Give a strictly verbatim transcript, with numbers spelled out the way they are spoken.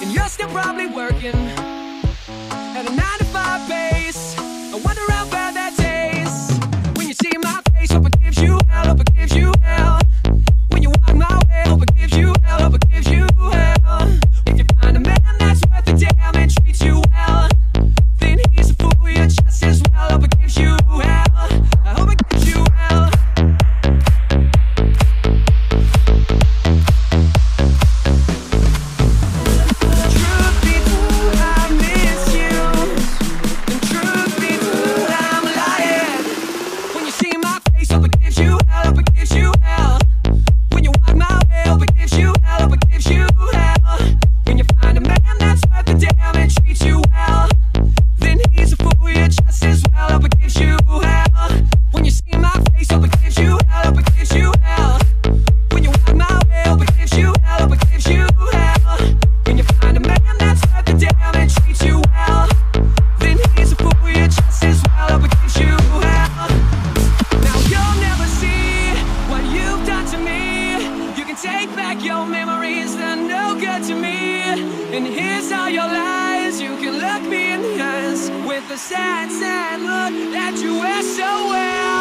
and you're still probably working at a nine to five base. I wonder how bad that tastes. When you see my face, hope it gives you hell, hope it gives you hell. When you walk my way, hope it gives you hell, hope it gives you hell. If you find a man that's worth a damn and treats you well, then he's a fool, you're just as well. Hope it gives you hell, I hope it gives you hell. Truth be told, I miss you. And truth be told, I'm lying. When you see my face, hope it gives you hell, hope it gives you hell. When you walk my way, hope it gives you hell, hope it gives you hell. When you find a man that's worth the damn and treats you well, then he's a fool, you're just as well. Hope it gives you hell. When you see my face, hope it gives you hell, hope it gives you hell. When you walk my way, hope it gives you hell, hope it gives you hell. When you find a man that's worth the damn and treats you well, then he's a fool, you're just as well. Hope it gives you hell. Now you'll never see what you've done to me. You can take back your memories, they're no good to me. And here's all your lies, you can look me in the eyes with the sad, sad look that you wear so well.